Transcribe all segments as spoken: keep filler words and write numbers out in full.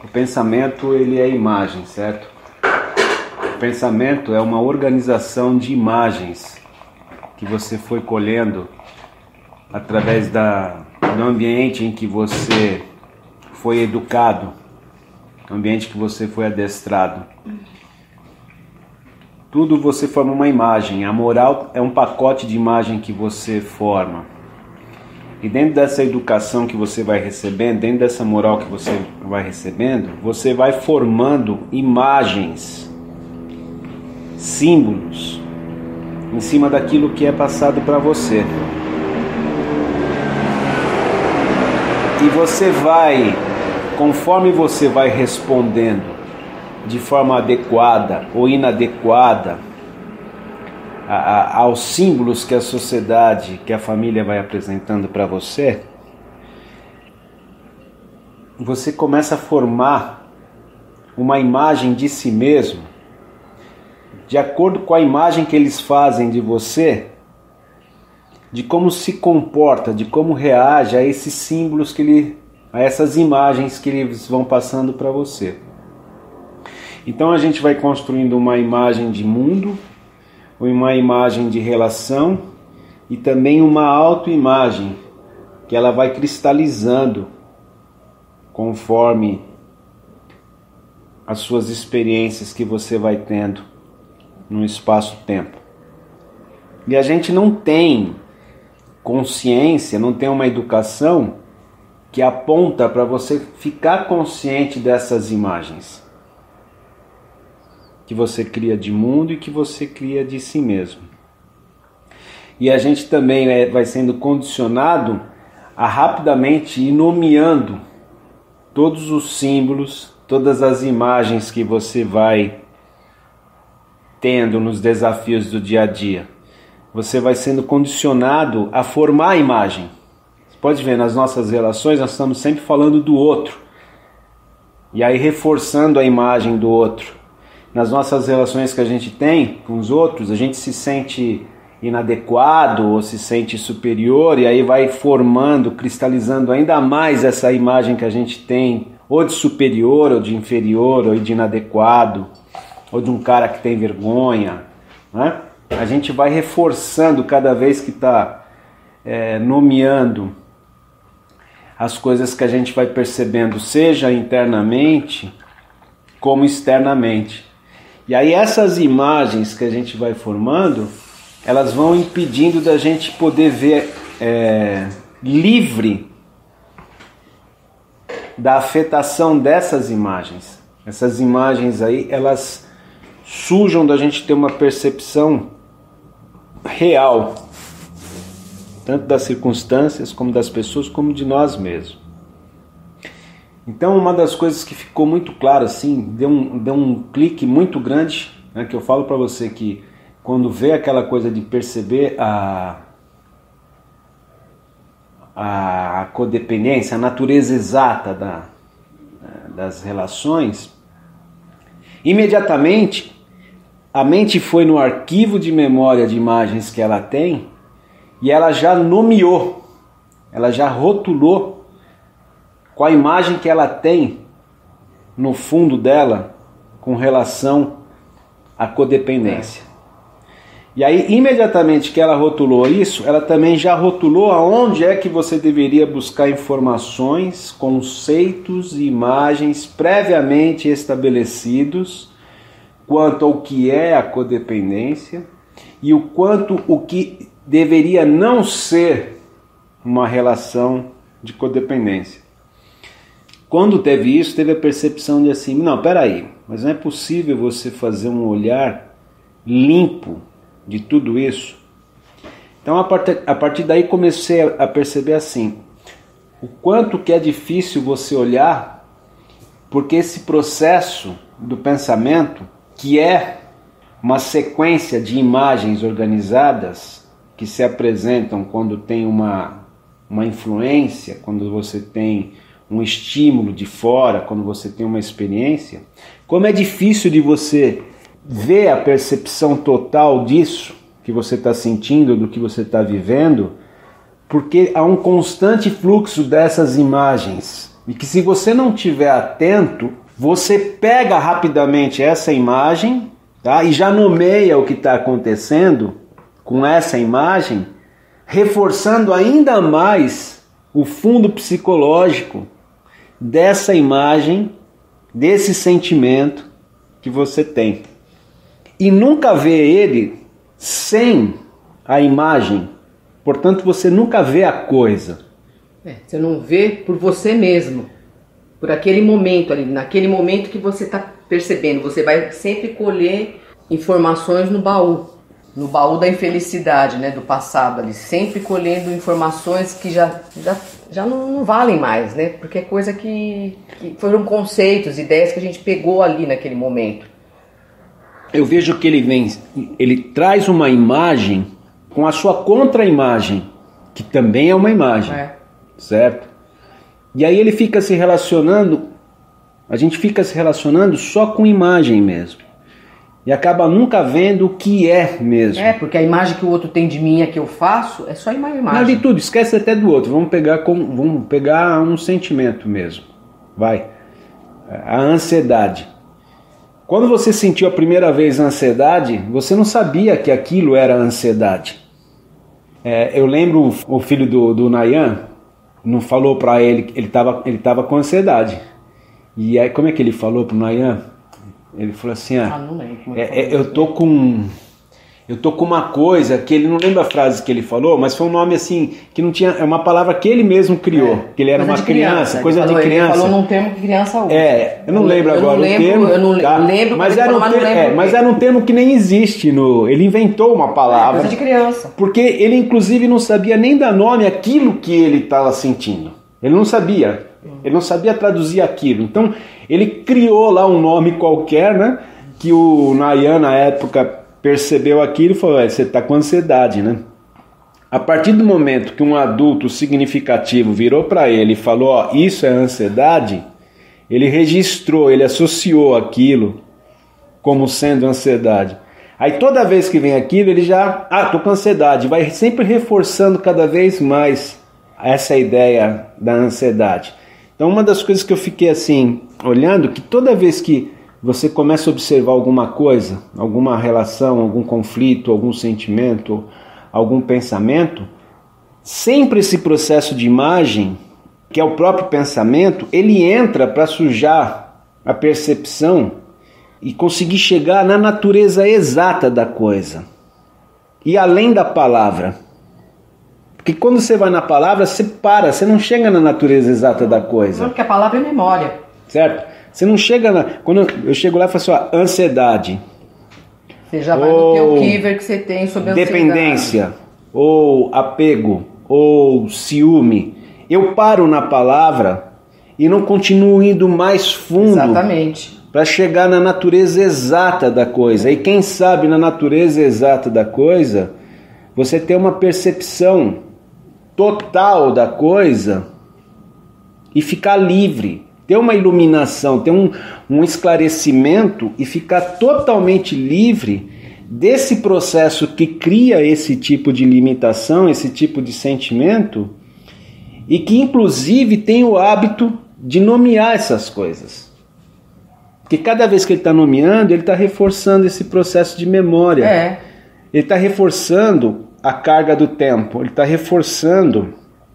pensamento, ele é imagem, certo? O pensamento é uma organização de imagens que você foi colhendo através da, do ambiente em que você foi educado, o ambiente que você foi adestrado. Tudo você forma uma imagem. A moral é um pacote de imagem que você forma. E dentro dessa educação que você vai recebendo, dentro dessa moral que você vai recebendo, você vai formando imagens, símbolos, em cima daquilo que é passado para você. E você vai, conforme você vai respondendo de forma adequada ou inadequada a, a, aos símbolos que a sociedade, que a família vai apresentando para você, você começa a formar uma imagem de si mesmo de acordo com a imagem que eles fazem de você, de como se comporta, de como reage a esses símbolos que ele, a essas imagens que eles vão passando para você. Então a gente vai construindo uma imagem de mundo, uma imagem de relação e também uma autoimagem que ela vai cristalizando conforme as suas experiências que você vai tendo no espaço-tempo. E a gente não tem consciência, não tem uma educação que aponta para você ficar consciente dessas imagens que você cria de mundo e que você cria de si mesmo. E a gente também é, vai sendo condicionado a rapidamente ir nomeando todos os símbolos, todas as imagens que você vai tendo nos desafios do dia a dia. Você vai sendo condicionado a formar a imagem. Você pode ver, nas nossas relações nós estamos sempre falando do outro. E aí reforçando a imagem do outro. Nas nossas relações que a gente tem com os outros, a gente se sente inadequado ou se sente superior e aí vai formando, cristalizando ainda mais essa imagem que a gente tem, ou de superior, ou de inferior, ou de inadequado, ou de um cara que tem vergonha, né? A gente vai reforçando cada vez que está é, nomeando as coisas que a gente vai percebendo, seja internamente como externamente. E aí essas imagens que a gente vai formando, elas vão impedindo da gente poder ver é, livre da afetação dessas imagens. Essas imagens aí, elas sujam da gente ter uma percepção real, tanto das circunstâncias, como das pessoas, como de nós mesmos. Então uma das coisas que ficou muito claro, assim, deu um, deu um clique muito grande, né, que eu falo para você que quando vê aquela coisa de perceber a, a codependência, a natureza exata da, das relações, imediatamente a mente foi no arquivo de memória de imagens que ela tem e ela já nomeou, ela já rotulou com a imagem que ela tem no fundo dela com relação à codependência. E aí, imediatamente que ela rotulou isso, ela também já rotulou aonde é que você deveria buscar informações, conceitos e imagens previamente estabelecidos quanto ao que é a codependência e o quanto o que deveria não ser uma relação de codependência. Quando teve isso, teve a percepção de assim, não, peraí, mas não é possível você fazer um olhar limpo de tudo isso. Então a partir, a partir daí comecei a perceber assim, o quanto que é difícil você olhar, porque esse processo do pensamento, que é uma sequência de imagens organizadas que se apresentam quando tem uma, uma influência, quando você tem um estímulo de fora, quando você tem uma experiência, como é difícil de você ver a percepção total disso que você está sentindo, do que você está vivendo, porque há um constante fluxo dessas imagens E que se você não estiver atento, você pega rapidamente essa imagem, tá? E já nomeia o que está acontecendo com essa imagem, reforçando ainda mais o fundo psicológico dessa imagem, desse sentimento que você tem. E nunca vê ele sem a imagem. Portanto, você nunca vê a coisa. É, você não vê por você mesmo, por aquele momento ali, naquele momento que você está percebendo. Você vai sempre colher informações no baú, no baú da infelicidade, né, do passado ali, sempre colhendo informações que já, já, já não, não valem mais, né, porque é coisa que, que foram conceitos, ideias que a gente pegou ali naquele momento. Eu vejo que ele vem, ele traz uma imagem com a sua contra-imagem, que também é uma imagem, é. Certo? E aí ele fica se relacionando, a gente fica se relacionando só com imagem mesmo. E acaba nunca vendo o que é mesmo. É, porque a imagem que o outro tem de mim, a que eu faço, é só imagem. Não, de tudo, esquece até do outro. Vamos pegar, com, vamos pegar um sentimento mesmo. Vai. A ansiedade. Quando você sentiu a primeira vez a ansiedade, você não sabia que aquilo era ansiedade. É, eu lembro o filho do, do Nayan, não falou pra ele que ele estava ele tava com ansiedade. E aí, como é que ele falou pro Nayan? Ele falou assim, ah, ah não lembro, é, é, eu tô com eu tô com uma coisa que ele não lembra a frase que ele falou, mas foi um nome assim que não tinha, é uma palavra que ele mesmo criou, é, que ele era uma criança, criança coisa falou, de criança. Ele falou num termo que criança usa. É, eu não lembro eu agora não lembro, o termo. Eu não tá? lembro, mas era um termo, é, mas era um termo que nem existe no, ele inventou uma palavra. É, coisa de criança. Porque ele inclusive não sabia nem dar nome àquilo que ele estava sentindo. Ele não sabia. Ele não sabia traduzir aquilo. Então, ele criou lá um nome qualquer, né? Que o Nayan, na época, percebeu aquilo e falou, você está com ansiedade, né? A partir do momento que um adulto significativo virou para ele e falou, ó, isso é ansiedade, ele registrou, ele associou aquilo como sendo ansiedade. Aí toda vez que vem aquilo, ele já, ah, tô com ansiedade, vai sempre reforçando cada vez mais essa ideia da ansiedade. Então uma das coisas que eu fiquei assim, olhando, que toda vez que você começa a observar alguma coisa, alguma relação, algum conflito, algum sentimento, algum pensamento, sempre esse processo de imagem, que é o próprio pensamento, ele entra para sujar a percepção e conseguir chegar na natureza exata da coisa. E além da palavra. Porque quando você vai na palavra, você para, você não chega na natureza exata da coisa. Não, porque a palavra é memória. Certo? Você não chega na... Quando eu chego lá e falo assim, ó, ansiedade. Você já vai no teu keyword que você tem sobre ansiedade. Dependência, ou apego, ou ciúme. Eu paro na palavra e não continuo indo mais fundo. Exatamente. Para chegar na natureza exata da coisa. E quem sabe na natureza exata da coisa, você tem uma percepção total da coisa e ficar livre. Ter uma iluminação, ter um, um esclarecimento e ficar totalmente livre desse processo que cria esse tipo de limitação, esse tipo de sentimento e que inclusive tem o hábito de nomear essas coisas. Porque cada vez que ele está nomeando, ele está reforçando esse processo de memória. É. Ele está reforçando a carga do tempo, ele está reforçando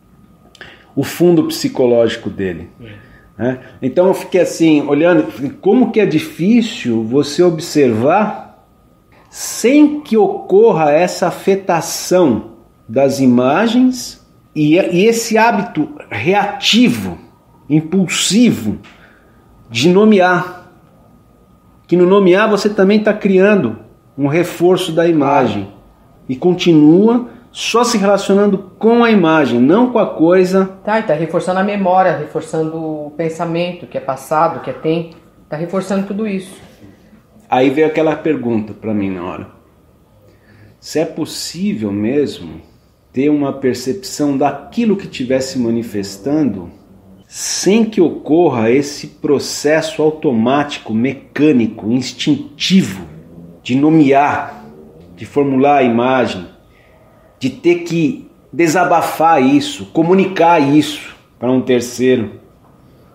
o fundo psicológico dele. É. Então eu fiquei assim, olhando, como que é difícil você observar sem que ocorra essa afetação das imagens e, e esse hábito reativo, impulsivo de nomear. Que no nomear você também está criando um reforço da imagem e continua só se relacionando com a imagem, não com a coisa. Tá, e tá reforçando a memória, reforçando o pensamento que é passado, que é tempo, tá reforçando tudo isso. Aí veio aquela pergunta para mim na hora. Se é possível mesmo ter uma percepção daquilo que estivesse manifestando sem que ocorra esse processo automático, mecânico, instintivo de nomear, de formular a imagem, de ter que desabafar isso, comunicar isso para um terceiro.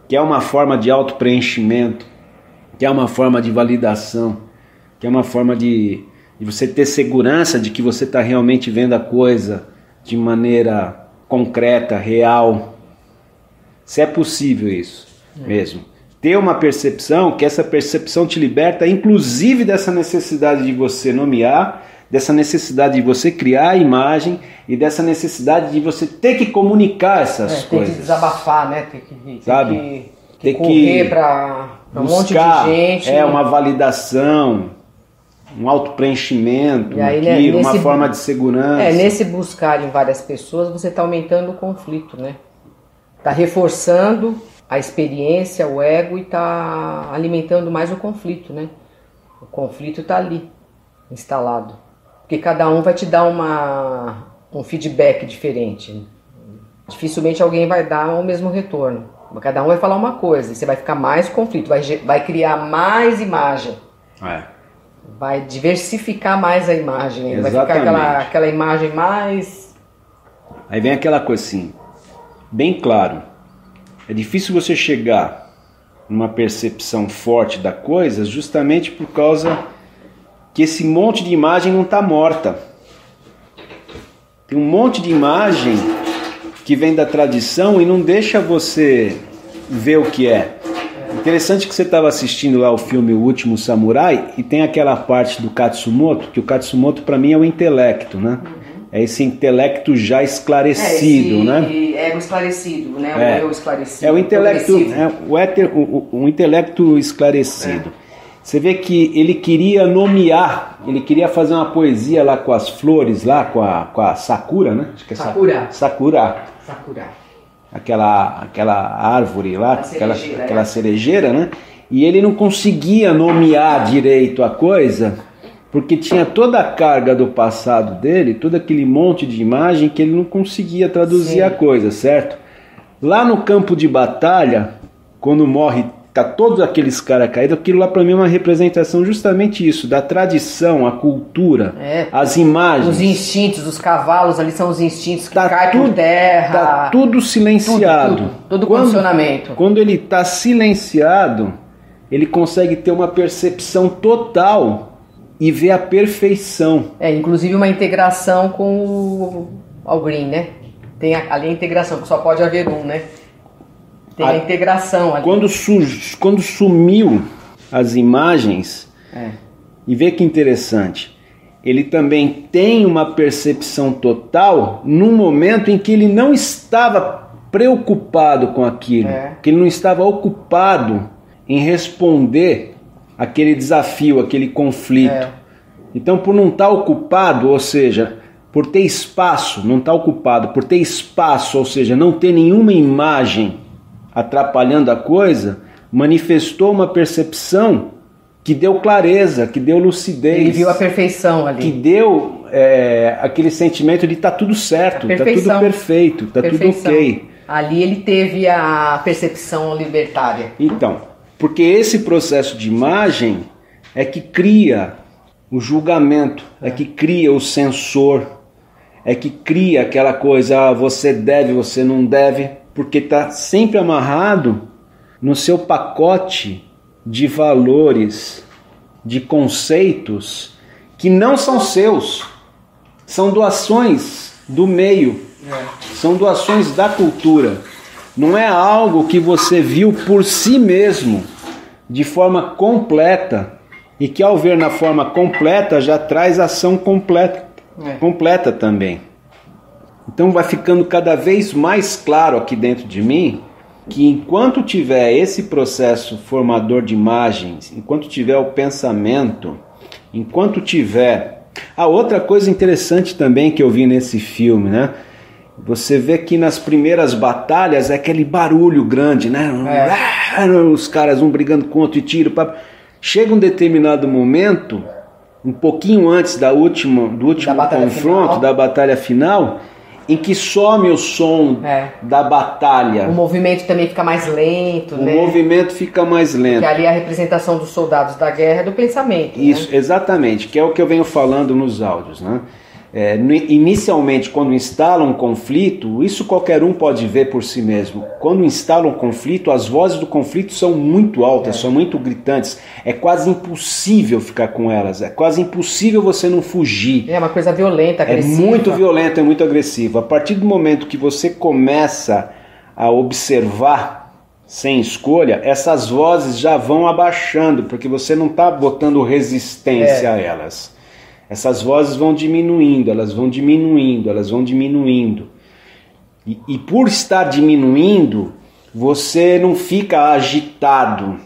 que é uma forma de autopreenchimento, que é uma forma de validação, que é uma forma de, de você ter segurança de que você está realmente vendo a coisa de maneira concreta, real. Se é possível isso é. mesmo. Ter uma percepção, que essa percepção te liberta, inclusive dessa necessidade de você nomear, dessa necessidade de você criar a imagem e dessa necessidade de você ter que comunicar essas é, coisas. Tem que desabafar, né? Tem que, tem Sabe? que, ter que correr para um monte de gente. É uma validação, um autopreenchimento, e aí, naquilo, né, nesse, uma forma de segurança. É, nesse buscar em várias pessoas, você está aumentando o conflito, né? Está reforçando a experiência, o ego, e está alimentando mais o conflito, né? O conflito está ali, instalado. Porque cada um vai te dar uma, um feedback diferente. Dificilmente alguém vai dar o mesmo retorno. Cada um vai falar uma coisa, e você vai ficar mais conflito, vai, vai criar mais imagem. É. Vai diversificar mais a imagem. Exatamente. Vai ficar aquela, aquela imagem mais... Aí vem aquela coisa assim, bem claro. É difícil você chegar numa percepção forte da coisa justamente por causa que esse monte de imagem não está morta. Tem um monte de imagem que vem da tradição e não deixa você ver o que é. Interessante que você estava assistindo lá o filme O Último Samurai e tem aquela parte do Katsumoto, que o Katsumoto para mim é o intelecto, né? É esse intelecto já esclarecido, é, esse né? Ego esclarecido, né? O é. eu esclarecido. É o intelecto, é, o, éter, o, o, o intelecto esclarecido. É. Você vê que ele queria nomear, ele queria fazer uma poesia lá com as flores, lá com a, com a Sakura, né? Acho que é Sakura. Sakura. Sakura. Aquela, aquela árvore lá, aquela cerejeira, aquela é. cerejeira, né? E ele não conseguia nomear direito a coisa, porque tinha toda a carga do passado dele, todo aquele monte de imagem que ele não conseguia traduzir Sim. a coisa, certo? Lá no campo de batalha, quando morre, tá todos aqueles caras caídos, aquilo lá para mim é uma representação justamente isso, da tradição, a cultura, é, as imagens. Os instintos dos cavalos ali são os instintos que tá caem por terra. Tá tudo silenciado. Tudo, tudo, todo quando, condicionamento. Quando ele tá silenciado, ele consegue ter uma percepção total e ver a perfeição. É, inclusive uma integração com o All Green, né? Tem a, ali a integração, que só pode haver um, né? Tem a, a integração ali. Quando, su, quando sumiu as imagens, é. E vê que interessante, ele também tem uma percepção total num momento em que ele não estava preocupado com aquilo, é. que ele não estava ocupado em responder aquele desafio, aquele conflito. É. Então, por não estar ocupado, ou seja, por ter espaço, não estar ocupado, por ter espaço, ou seja, não ter nenhuma imagem atrapalhando a coisa, manifestou uma percepção que deu clareza, que deu lucidez. Ele viu a perfeição ali. Que deu é, aquele sentimento de estar tá tudo certo, está tudo perfeito, está tudo ok. Ali ele teve a percepção libertária. Então, porque esse processo de imagem é que cria o julgamento, é, é que cria o censor, é que cria aquela coisa, ah, você deve, você não deve, porque está sempre amarrado no seu pacote de valores, de conceitos que não são seus, são doações do meio, é. são doações da cultura. Não é algo que você viu por si mesmo, de forma completa, e que ao ver na forma completa já traz ação completa, é. completa também. Então vai ficando cada vez mais claro aqui dentro de mim que enquanto tiver esse processo formador de imagens, enquanto tiver o pensamento, enquanto tiver... A outra coisa interessante também que eu vi nesse filme, né? Você vê que nas primeiras batalhas é aquele barulho grande, né? É. Os caras um brigando com outro e tiro. Chega um determinado momento, um pouquinho antes da última, do último da confronto, final. da batalha final, em que some o som é. da batalha. O movimento também fica mais lento, o né? O movimento fica mais lento. Porque ali a representação dos soldados da guerra é do pensamento. Isso, né? Exatamente, que é o que eu venho falando nos áudios, né? É, inicialmente, quando instala um conflito, isso qualquer um pode ver por si mesmo. Quando instala um conflito, as vozes do conflito são muito altas, é. são muito gritantes. É quase impossível ficar com elas. É quase impossível você não fugir. É uma coisa violenta, agressiva. É muito violenta, é muito agressiva. A partir do momento que você começa a observar sem escolha, essas vozes já vão abaixando, porque você não está botando resistência é. a elas. Essas vozes vão diminuindo, elas vão diminuindo, elas vão diminuindo. E, e por estar diminuindo, você não fica agitado.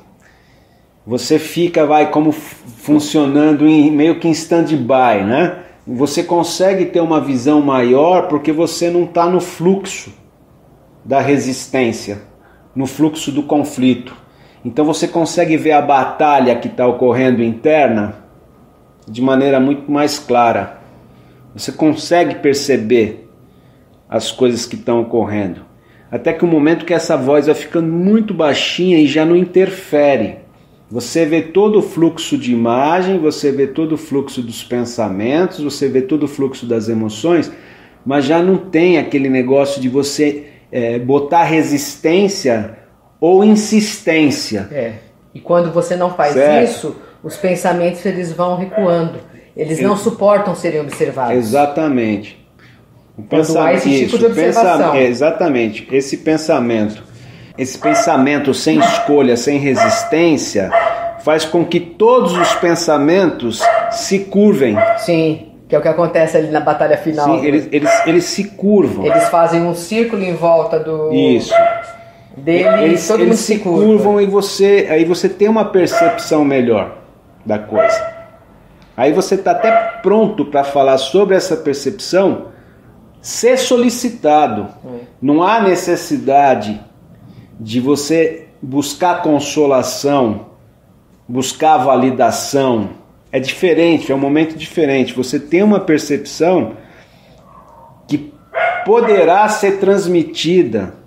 Você fica, vai, como funcionando em, meio que em stand-by, né? Você consegue ter uma visão maior porque você não está no fluxo da resistência, no fluxo do conflito. Então você consegue ver a batalha que está ocorrendo interna de maneira muito mais clara. Você consegue perceber as coisas que estão ocorrendo. Até que o momento que essa voz vai ficando muito baixinha e já não interfere. Você vê todo o fluxo de imagem, você vê todo o fluxo dos pensamentos, você vê todo o fluxo das emoções, mas já não tem aquele negócio de você é, botar resistência ou insistência. É. E quando você não faz certo. isso, os pensamentos eles vão recuando. Eles não Sim. suportam serem observados. Exatamente. O Quando há esse tipo de observação. É, exatamente. Esse pensamento, esse pensamento sem escolha, sem resistência, faz com que todos os pensamentos se curvem. Sim, que é o que acontece ali na batalha final. Sim, né? eles, eles, eles se curvam. Eles fazem um círculo em volta do... Isso. Dele, eles todo eles mundo se se curva. curvam e você, aí você tem uma percepção melhor da coisa. Aí você está até pronto para falar sobre essa percepção, ser solicitado. É. Não há necessidade de você buscar consolação, buscar validação. É diferente, é um momento diferente. Você tem uma percepção que poderá ser transmitida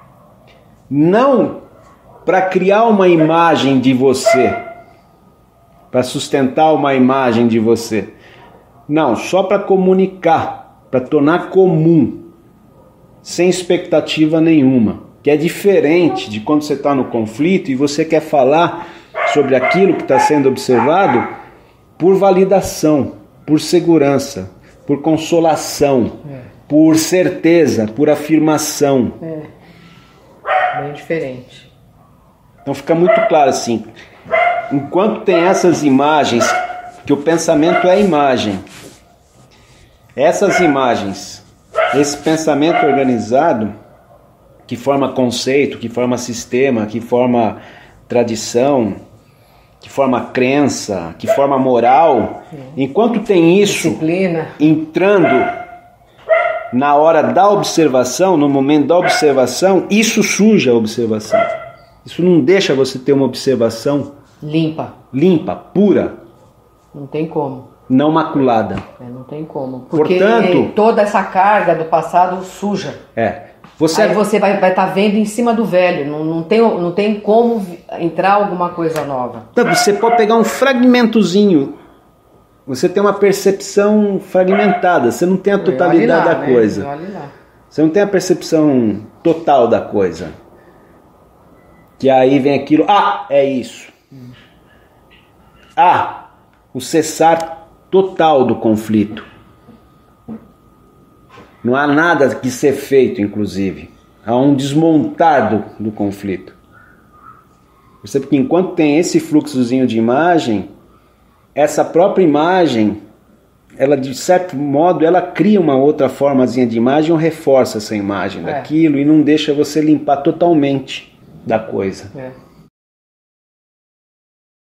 não para criar uma imagem de você, para sustentar uma imagem de você. Não, só para comunicar, para tornar comum, sem expectativa nenhuma. Que é diferente de quando você está no conflito e você quer falar sobre aquilo que está sendo observado por validação, por segurança, por consolação, é. por certeza, por afirmação. É. Bem diferente. Então fica muito claro assim, enquanto tem essas imagens, que o pensamento é imagem, essas imagens, esse pensamento organizado, que forma conceito, que forma sistema, que forma tradição, que forma crença, que forma moral, enquanto tem isso disciplina entrando na hora da observação, no momento da observação, isso suja a observação. Isso não deixa você ter uma observação limpa, limpa, pura. Não tem como. Não maculada. É, não tem como. Porque Portanto, toda essa carga do passado suja. É. Você... Aí você vai estar vai tá vendo em cima do velho. Não, não, tem, não tem como entrar alguma coisa nova. Então, você pode pegar um fragmentozinho. Você tem uma percepção fragmentada. Você não tem a totalidade lá, da né? coisa. Olha lá. Você não tem a percepção total da coisa. Que aí vem aquilo. Ah, é isso. Hum. Ah, o cessar total do conflito. Não há nada que ser feito, inclusive. Há um desmontar do, do conflito. Percebe que enquanto tem esse fluxozinho de imagem, essa própria imagem, ela de certo modo, ela cria uma outra formazinha de imagem ou reforça essa imagem é. daquilo e não deixa você limpar totalmente da coisa. É.